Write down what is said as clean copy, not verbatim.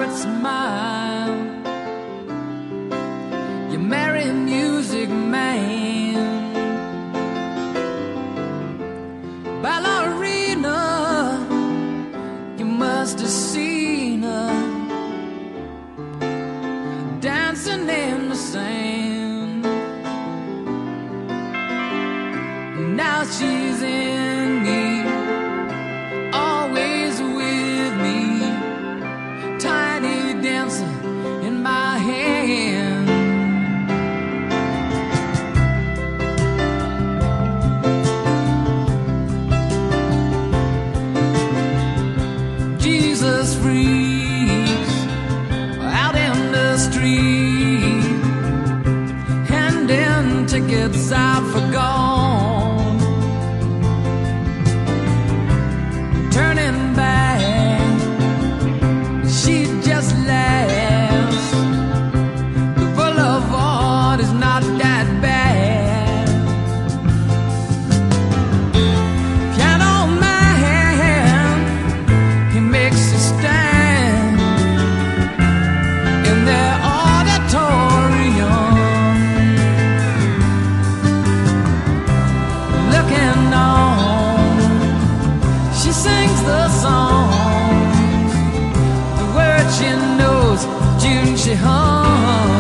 bright smile. You marry music man, ballerina. You must have seen her dancing in the sand. Now she's in me, always with me, tiny dancer in my hand. Jesus freaks out in the street, handing tickets out for gone, turning back, she just laughs. The boulevard is not that bad. Piano man, he makes a stand in their auditorium, looking on. She sings the songs, the words she knows, June she hums.